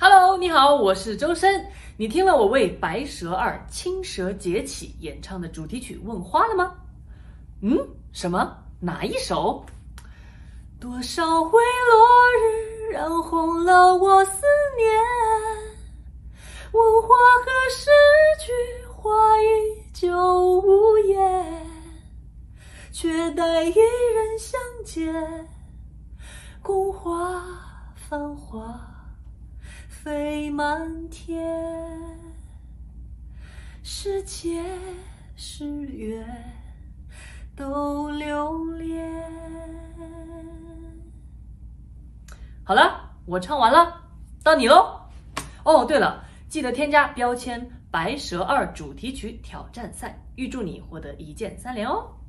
Hello， 你好，我是周深。你听了我为《白蛇二》青蛇劫起演唱的主题曲《问花》了吗？什么？哪一首？多少回落日染红了我思念，问花何时去，花依旧无言，却待一人相见，宫花繁华飞满天，是劫是缘都留恋。好了，我唱完了，到你喽。哦，对了，记得添加标签“白蛇二”主题曲挑战赛，预祝你获得1键3连哦。